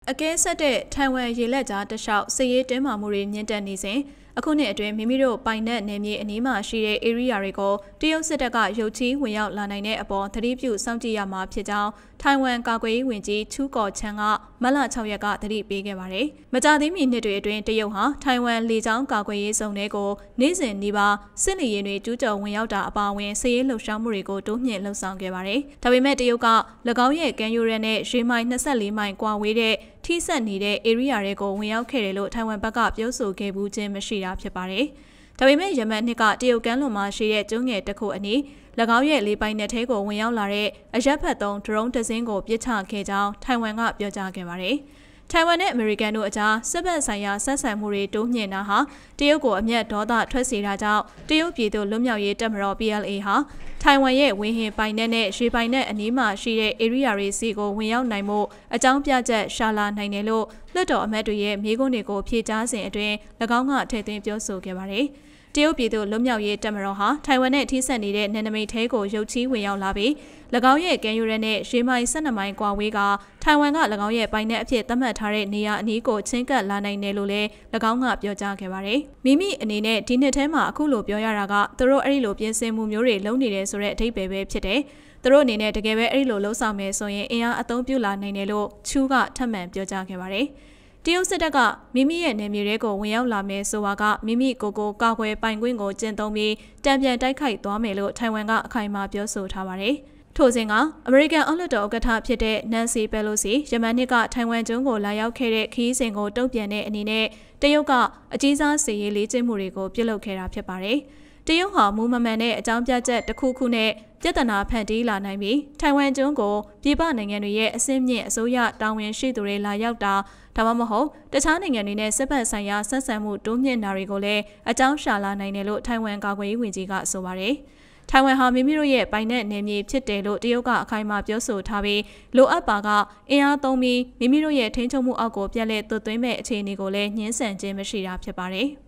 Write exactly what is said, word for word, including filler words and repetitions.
အကဲဆက်တဲ့ထိုင်ဝမ်ရေလက်ကြားတလျှောက်စစ်ရေးတင်းမာမှုတွေမြင့်တက်နေစဉ်အခုနှစ်အတွင်းမိမိတို့ပိုင်နက်နယ်မြေအနီးမှာရှိတဲ့ area တွေကိုတရုတ်စစ်တပ်ကရုတ်ချီးဝင်ရောက်လာနိုင်တဲ့အပေါ်သတိပြုစောင့်ကြည့်ရမှာဖြစ်ကြောင်းထိုင်ဝမ်ကာကွယ်ရေးဝန်ကြီးချူကော့ချန်ကမတ်လ၆ရက်ကသတိပေးခဲ့ပါတယ်။မကြာသေးမီနှစ်တွေအတွင်းတရုတ်ဟာထိုင်ဝမ်လေကြောင်းကာကွယ်ရေးစုံတွေကိုနေ့စဉ်နီးပါးစစ်လေယာဉ်တွေကျူးကျော်ဝင်ရောက်တာအပါအဝင်စစ်ရေးလှုပ်ရှားမှုတွေကိုတိုးမြင့်လှုပ်ဆောင်ခဲ့ပါတယ်။ဒါပေမဲ့တရုတ်က၎င်းရဲ့ကန်ယူရက်နဲ့ရွှေမိုင်၂၄မိုင်ကွာဝေးတဲ့ထိစပ်နေတဲ့ area တွေကိုဝင်ရောက်ခဲ့တယ်လို့ထိုင်ဝမ်ဘက်ကပြောဆိုခဲ့ဘူးခြင်းမရှိတာဖြစ်ပါတယ်။ဒါပေမဲ့ယမန်နှစ်ကတရုတ်ကမ်းလွန်မှာရှိတဲ့ကျွန်းငယ်တစ်ခုအနီး၎င်းရဲ့လေပိုင်နက်ထဲကိုဝင်ရောက်လာတဲ့အရက်ဖက်သုံးဒရုန်းတစ်စင်းကိုပစ်ချခဲ့ကြောင်းထိုင်ဝမ်ကပြောကြားခဲ့ပါတယ်။ထိုင်ဝမ်နဲ့အမေရိကန်တို့အကြားစစ်ဘက်ဆိုင်ရာဆက်ဆံမှုတွေတိုးမြင့်တာဟာတရုတ်ကိုအမျက်ဒေါသထွက်စေတာကြောင့်တရုတ်ပြည်သူလွတ်မြောက်ရေးတပ်မတော် P L A ဟာထိုင်ဝမ်ရဲ့ဝင်းဟင်ပိုင်နက်နဲ့ရေပိုင်နက်အနီးမှာရှိတဲ့ area တွေစီကိုဝင်ရောက်နိုင်မှုအကြောင်းပြချက်ရှာလာနိုင်တယ်လို့လွှတ်တော်အမတ်တွေရဲ့မြေခွန်းတွေကိုဖြေကြားစဉ်အတွင်း၎င်းကထည့်သွင်းပြောဆိုခဲ့ပါတယ်။တရုတ်ပြည်သူလွတ်မြောက်ရေးတပ်မတော်ဟာထိုင်ဝမ်နဲ့ထိစပ်နေတဲ့နယ်နိမိတ်ထဲကိုရုတ်ချီးဝင်ရောက်လာပြီး၎င်းရဲ့ကန်ယူရက်နဲ့ရေမိုင်၁၂မိုင်ကွာဝေးကထိုင်ဝမ်က၎င်းရဲ့ပိုင်နက်အဖြစ်သတ်မှတ်ထားတဲ့နေရာအနီးကိုချင်းကပ်လာနိုင်တယ်လို့လည်း၎င်းကပြောကြားခဲ့ပါတယ်။မိမိအနေနဲ့ဒီနှစ်ထဲမှာအခုလိုပြောရတာကသူတို့အဲ့ဒီလိုပြင်ဆင်မှုမျိုးတွေလုပ်နေတယ်ဆိုတဲ့အဓိပ္ပာယ်ပဲဖြစ်တယ်။သူတို့အနေနဲ့တကယ်ပဲအဲ့ဒီလိုလှုပ်ဆောင်မယ်ဆိုရင်အင်အားအသုံးပြုလာနိုင်တယ်လို့ချူးကထပ်မံပြောကြားခဲ့ပါတယ်။တရုတ်စစ်တပ်ကမိမိရဲ့နယ်မြေတွေကိုဝင်ရောက်လာမယ်ဆိုတာကမိမိကိုယ်ကိုကာကွယ်ပိုင်ခွင့်ကိုကျင့်သုံးပြီးတံပြန်တိုက်ခိုက်သွားမယ်လို့ထိုင်ဝမ်ကအခိုင်အမာပြောဆိုထားပါတယ်။ထို့စဉ်ကအမေရိကန်အောက်လွှတ်တော်ဥက္ကဋ္ဌဖြစ်တဲ့နန်စီပယ်လိုစီယမန်နှစ်ကထိုင်ဝမ်ကျွန်းကိုလာရောက်ခဲ့တဲ့ခရီးစဉ်ကိုတုံ့ပြန်တဲ့အနေနဲ့တရုတ်ကအကြီးစားစစ်ရေးလေ့ကျင့်မှုတွေကိုပြုလုပ်ခဲ့တာဖြစ်ပါတယ်။တရုတ်ဟာမူမမှန်တဲ့အကြောင်းပြချက်တစ်ခုခုနဲ့ပြဿနာဖန်တီးလာနိုင်ပြီးထိုင်ဝမ်ကျွန်းကိုပြည်ပနိုင်ငံတွေရဲ့အစင်းမြင့်အစိုးရတာဝန်ရှိသူတွေလာရောက်တာဒါမှမဟုတ်တခြားနိုင်ငံတွေနဲ့စစ်ဘက်ဆိုင်ရာဆက်ဆံမှုတိုးမြင့်တာတွေကိုလည်းအကြောင်းရှာလာနိုင်တယ်လို့ထိုင်ဝမ်ကာကွယ်ရေးဝန်ကြီးကဆိုပါတယ်။ထိုင်ဝမ်ဟာမိမိတို့ရဲ့ပိုင်နက်နယ်မြေဖြစ်တယ်လို့တရုတ်ကအခိုင်အမာပြောဆိုထားပြီးလိုအပ်ပါကအင်အားသုံးပြီးမိမိတို့ရဲ့ထိန်းချုပ်မှုအောက်ကိုပြက်လက်သွတ်သွင်းမဲ့အခြေအနေကိုလည်းညှင်းဆန်ခြင်းမရှိတာဖြစ်ပါတယ်။